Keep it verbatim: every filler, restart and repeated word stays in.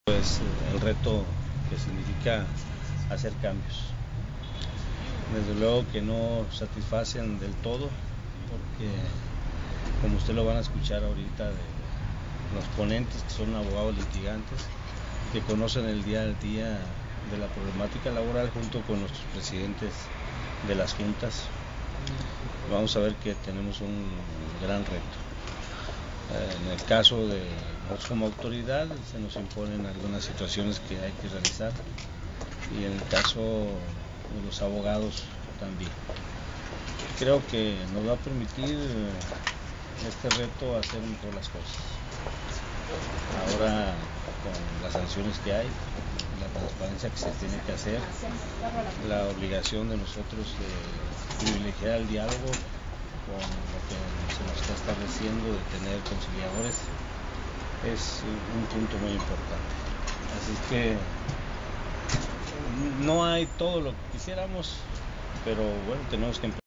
Es el reto que significa hacer cambios. Desde luego que no satisfacen del todo, porque como usted lo van a escuchar ahorita de los ponentes, que son abogados litigantes, que conocen el día al día de la problemática laboral junto con nuestros presidentes de las juntas, vamos a ver que tenemos un gran reto. En el caso de nosotros como autoridad se nos imponen algunas situaciones que hay que realizar, y en el caso de los abogados también. Creo que nos va a permitir este reto hacer mejor las cosas. Ahora, con las sanciones que hay, la transparencia que se tiene que hacer, la obligación de nosotros de privilegiar el diálogo con lo que se nos está estableciendo de tener conciliadores, es un punto muy importante. Así es que no hay todo lo que quisiéramos, pero bueno, tenemos que empezar.